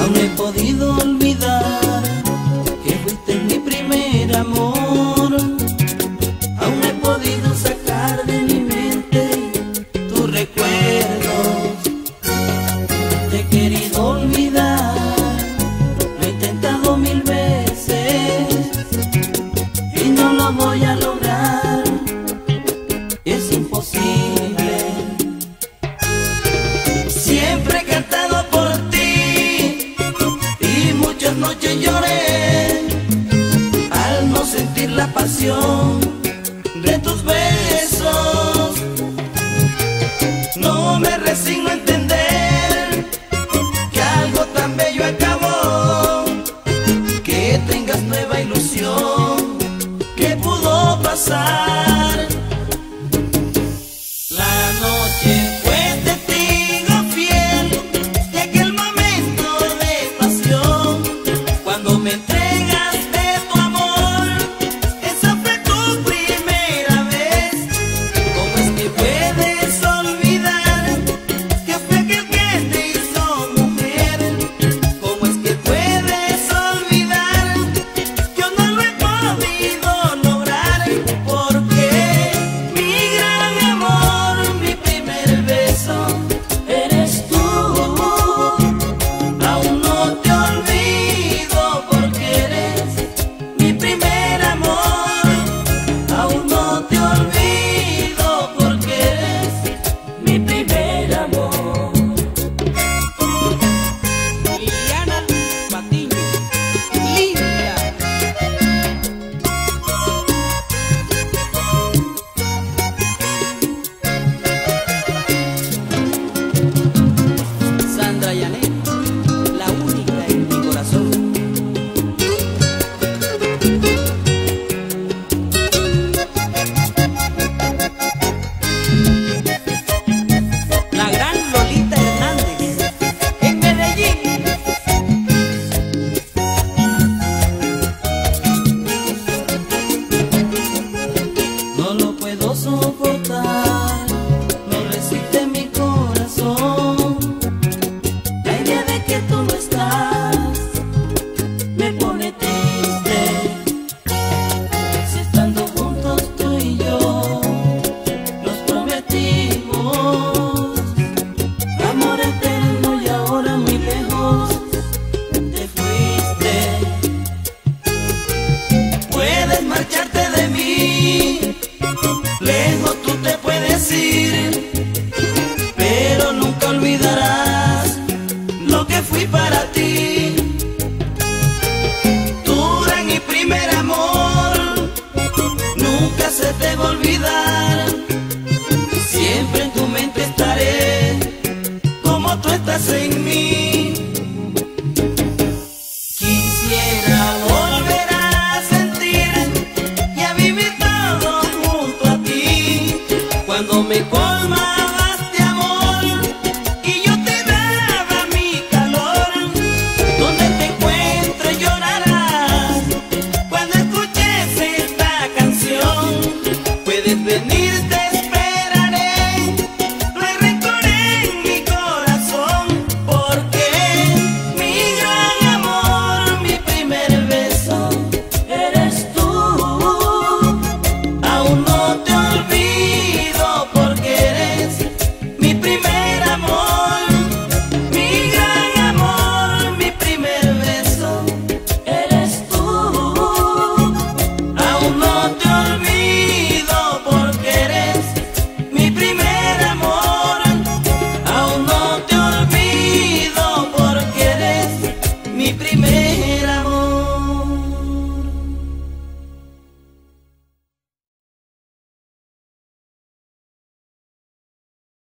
Aún no he podido olvidar que fuiste mi primer amor. Aún no he podido sacar de mi mente tus recuerdos. Te he querido olvidar, lo he intentado 1000 veces y no lo voy a lograr, es imposible. Siempre he cantado por ti y muchas noches lloré al no sentir la pasión de tus besos. No me resigno a entender que algo tan bello acabó, que tengas nueva ilusión. ¿Qué pudo pasar? La noche fue testigo fiel de aquel momento de pasión, cuando me entregaste tu amor. Esa fue tu primera vez. ¿Cómo es que puedes olvidar que fue aquel que te hizo mujer? ¿Cómo es que puedes olvidar? Yo no lo he podido lograr, porque mi gran amor, mi primer beso, eres tú. Aún no te olvido porque eres mi primer amor. Aún no te olvido porque eres mi primer amor. Liliana Patiño, Lidia. Sandra Yanet, la única en mi corazón. La gran Lolita Hernández, en Medellín. No lo puedo soportar, no resiste mi corazón. La idea de que tú no estás me pone triste. Si estando juntos tú y yo nos prometimos amor eterno, y ahora muy lejos te fuiste. Puedes marcharte de mí, lejos tú te puedes ir, pero nunca olvidarás lo que fui para ti.